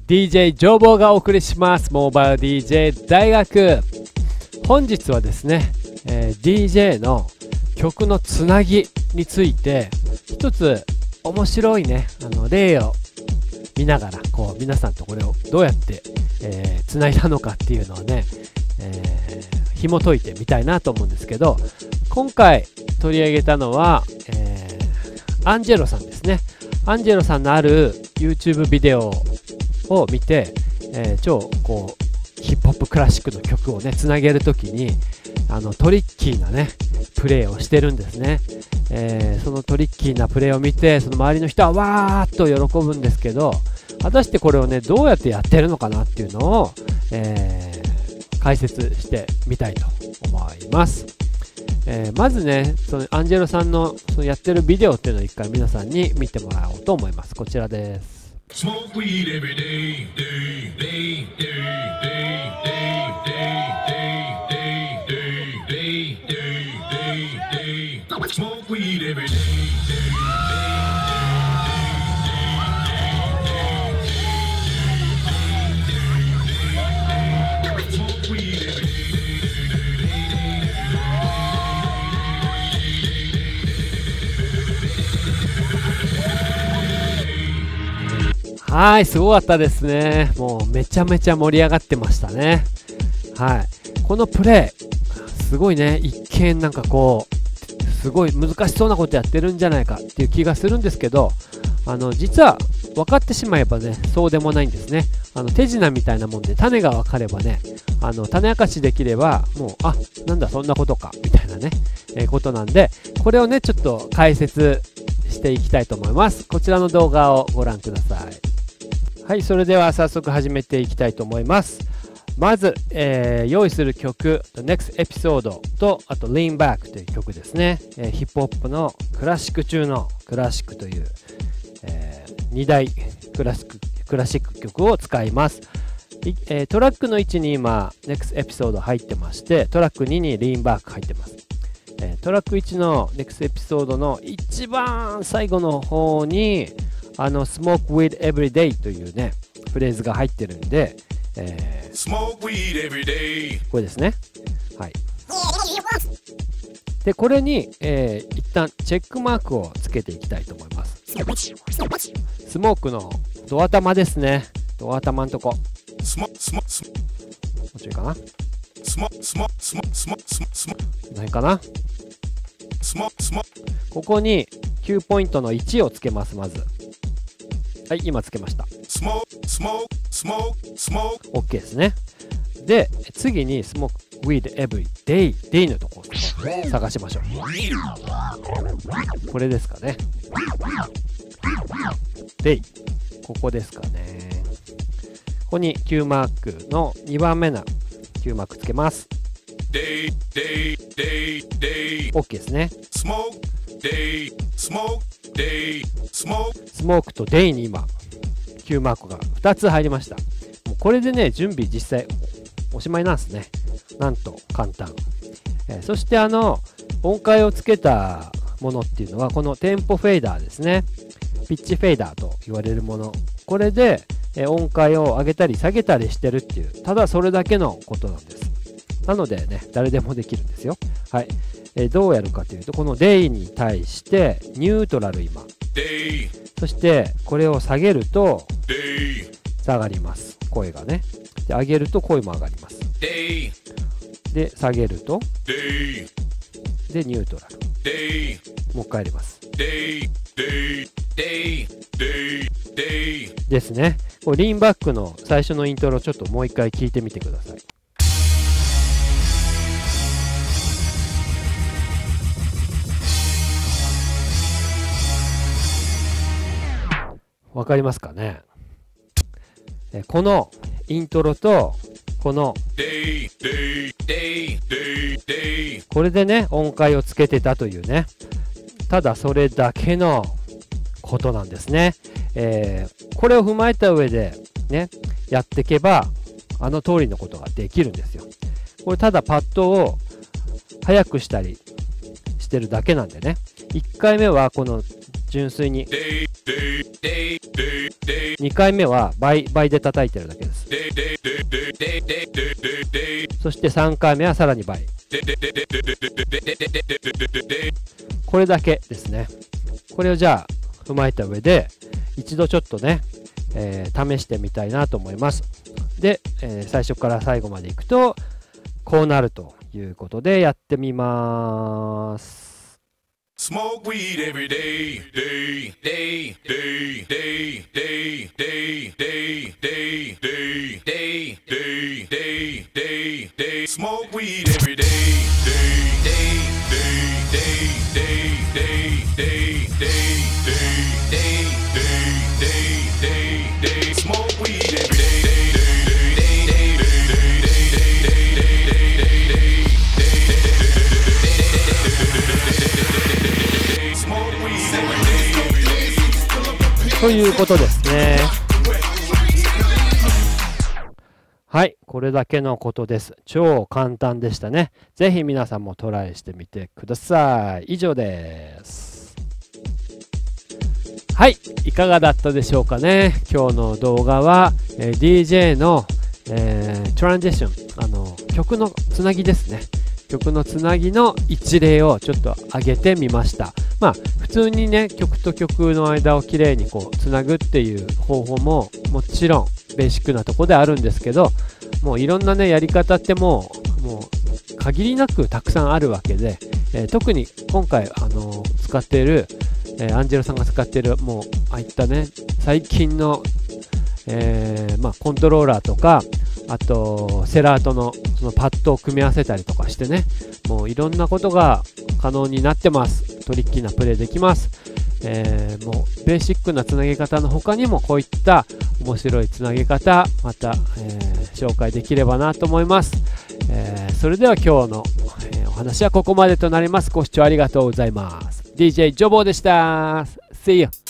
DJ 情報がお送りしますモバイル DJ 大学。本日はですね、DJ の曲のつなぎについて一つ面白いね例を見ながら皆さんとこれをどうやってつないだのかっていうのをね、紐解いてみたいなと思うんですけど、今回取り上げたのは、アンジェロさんですね。アンジェロさんのある YouTube ビデオを見て、超ヒップホップクラシックの曲をねつなげるときにトリッキーなねプレイをしてるんですね。そのトリッキーなプレイを見てその周りの人はわーっと喜ぶんですけど、果たしてこれをねどうやってやってるのかなっていうのを、解説してみたいと思います。まずねそのアンジェロさんのそのやってるビデオっていうのを一回皆さんに見てもらおうと思います。こちらです。Smoke weed every day, day, day, day, day, day, day, day, day, day, day, day. Smoke weed every day, day, day, day, day, day, day. Smoke weed every day. はい、すごかったですね。もうめちゃめちゃ盛り上がってましたね。はい、このプレイすごいね。一見なんかすごい難しそうなことやってるんじゃないかっていう気がするんですけど、実は分かってしまえばねそうでもないんですね。手品みたいなもんで種が分かればね種明かしできればもうなんだそんなことかみたいなね、ことなんで、これをねちょっと解説していきたいと思います。こちらの動画をご覧ください。はい、それでは早速始めていきたいと思います。まず、用意する曲 The Next Episode とあと Lean Back という曲ですね。ヒップホップのクラシック中のクラシックという、2大クラシック曲を使います。トラックの1に今 Next Episode 入ってまして、トラック2に Lean Back 入ってます。トラック1の Next Episode の一番最後の方にSmoke Weed Every Day というねフレーズが入ってるんで、Smoke Weed Every Day これですね。はい。でこれに、一旦チェックマークをつけていきたいと思います。スモークのドア玉ですね。ドア玉のとこもうちょいかな。ないかな。ここに9ポイントの1をつけます。まずはい、今つけました。 OK ですね。で次に Smoke Weed Every Day Day のところを探しましょう。これですかね。 Day ここですかね。ここに Q マークの2番目な Q マークつけます。 OK ですね。スモークとデイに今 Q マークが2つ入りました。もうこれでね準備実際おしまいなんですね。なんと簡単。そして音階をつけたものっていうのはこのテンポフェーダーですね。ピッチフェーダーと言われるもの、これで音階を上げたり下げたりしてるっていう、ただそれだけのことなんです。なのでね誰でもできるんですよ。はい。どうやるかというと、このデイに対してニュートラル今、そしてこれを下げると下がります、声がね。で上げると声も上がります。で下げるとでニュートラル、もう一回やります。ですね。これリーンバックの最初のイントロちょっともう一回聞いてみてください。わかりますかね。このイントロとこのこれでね音階をつけてたというね、ただそれだけのことなんですね。これを踏まえた上でねやっていけば通りのことができるんですよ。これただパッドを速くしたりしてるだけなんでね。1回目はこの純粋にニュ 2回目は倍で叩いてるだけです。そして3回目はさらに倍。これだけですね。これをじゃあ踏まえた上で一度ちょっとね、試してみたいなと思います。で、最初から最後までいくとこうなるということでやってみます。Smoke weed every day, day, day, day, day, day, day, day, day, day, day, day, day, day, day. Smoke weed every day, day, day, day, day, day, day, day, day, day, day, day, day, day. Smoke weed every day. Smoke ということですね。はい、これだけのことです。超簡単でしたね。ぜひ皆さんもトライしてみてください。以上です。はい、いかがだったでしょうかね。今日の動画は、DJ の、トランジション、曲のつなぎですね。曲のつなぎの一例をちょっと上げてみました。まあ普通にね、曲と曲の間をきれいにこうつなぐっていう方法ももちろんベーシックなとこであるんですけど、もういろんなねやり方ってもう限りなくたくさんあるわけで、特に今回使っている、アンジェロさんが使っているもうああいったね最近の、コントローラーとか、あとセラートのそのパッドを組み合わせたりとかしてね、もういろんなことが可能になってます。トリッキーなプレイできます。もうベーシックなつなげ方の他にもこういった面白いつなげ方また、紹介できればなと思います。それでは今日の、お話はここまでとなります。ご視聴ありがとうございます。DJ ジョボーでした。See you!